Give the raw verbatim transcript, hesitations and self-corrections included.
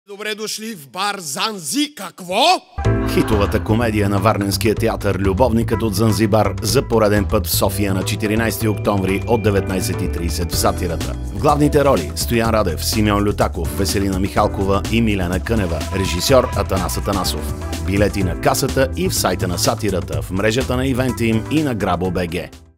Добре дошли в бар Занзи. Какво? Хитовата комедия на Варненския театър "Любовникът от Занзибар" за пореден път в София на четиринайсети октомври от деветнайсет и трийсет в Сатирата. В главните роли Стоян Радев, Симеон Лютаков, Веселина Михалкова и Милена Кънева. Режисьор Атанас Атанасов. Билети на касата и в сайта на Сатирата, в мрежата на ивенти им и на Грабо точка бг.